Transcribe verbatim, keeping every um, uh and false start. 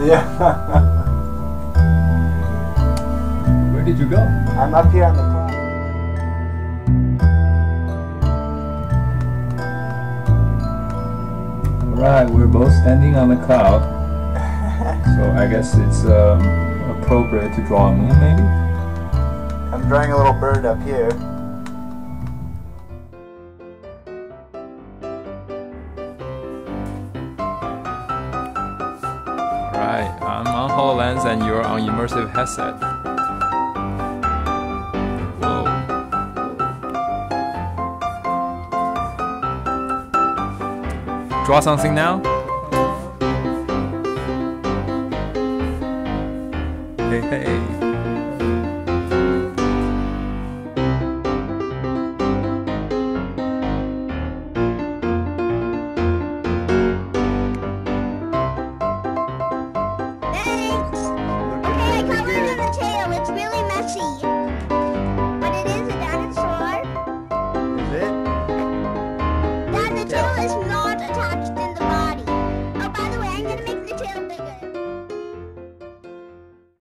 Yeah. Where did you go? I'm up here on the cloud. Right, we're both standing on the cloud. So I guess it's um, appropriate to draw a moon, maybe? I'm drawing a little bird up here. Right, I'm on HoloLens and you're on immersive headset. Whoa. Draw something now? Hey, hey. Thanks! Okay, I colored in the tail. It's really messy.